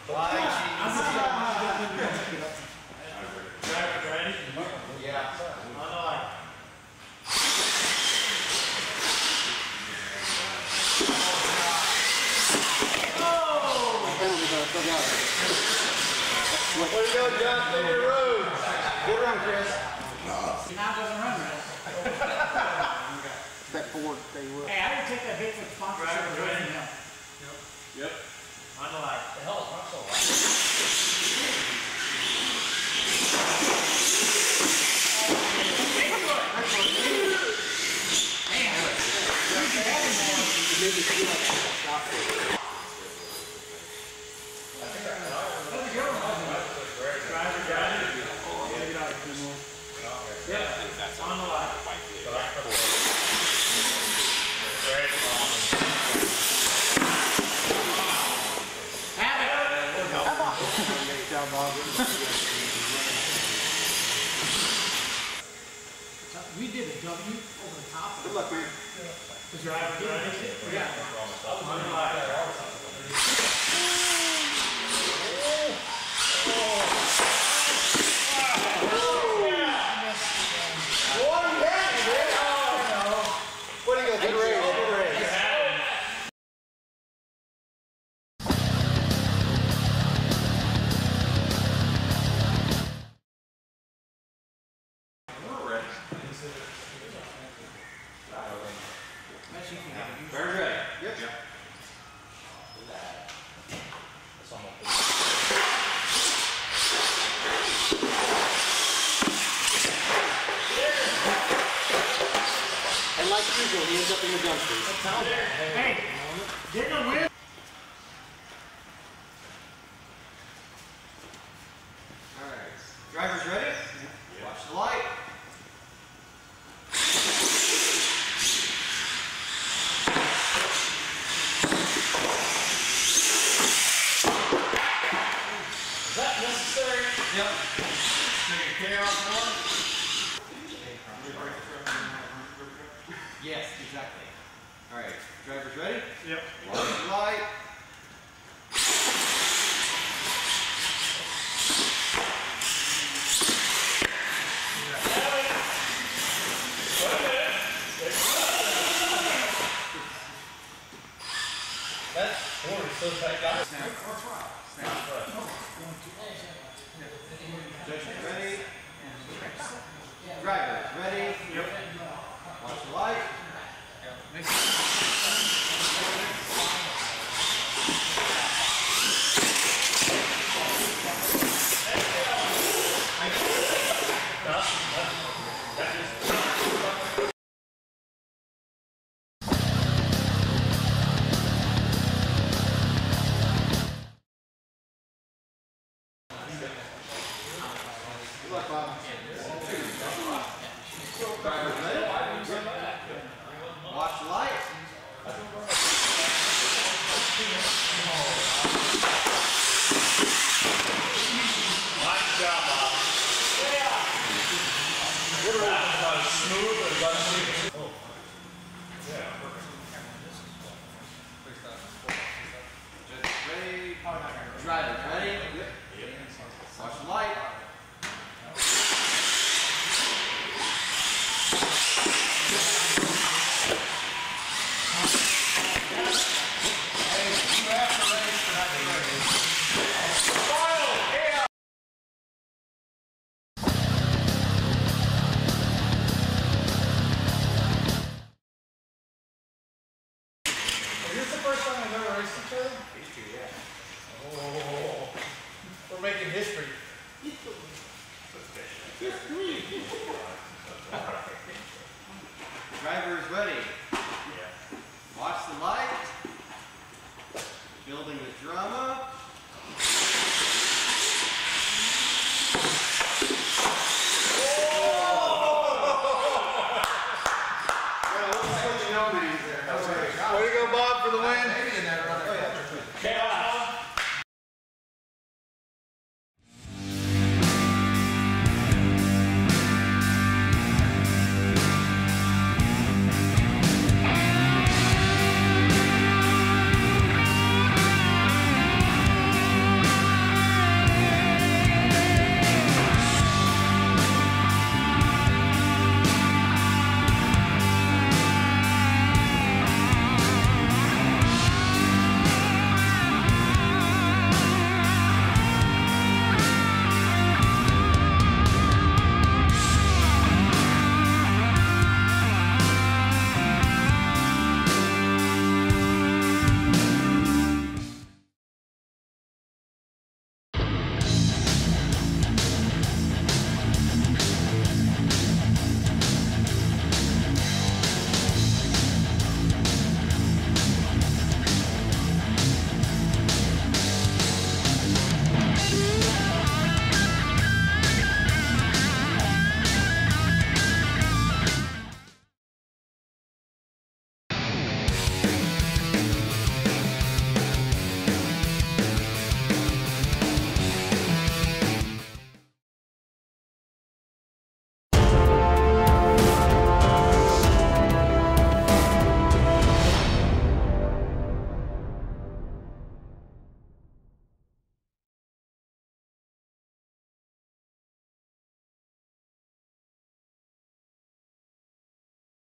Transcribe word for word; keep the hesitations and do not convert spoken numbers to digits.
Driver ready? Yeah. On the line. Way to go, John. Stay your road. Get around, Chris. Now it doesn't run right. Step forward, stay with. Hey, I didn't take that big for sponsorship. Driver ready? Yep. Yep. On the line. The hell is not so loud? On the line. Have it. Great job, Bob. We did a W over the top. Good luck, man. The driver ready? Yeah. On the line. What do you got? Good race. Good race. Very ready. Yep. Yep. And like usual, he ends up in the dumpster. Hey, didn't I win? Alright. Drivers ready? Watch the light. Is that necessary? Yep. Take a chaos one? Yes, exactly. Alright. Drivers ready? Yep. Watch the light. That board is so tight, guys. Judges ready? Drivers ready? Yep. Watch the light. Good luck, Bob. Drivers ready? Watch the light. Nice job, Bob. Yeah. Good roll. About as smooth as I've seen it. Oh. Yeah, perfect. Judges ready? Drivers ready? Yep. Watch the light. Is this the first time I've ever raced each other? These two, yeah. Oh, we're making history. Drivers ready? Yeah. Watch the light. Building the drama.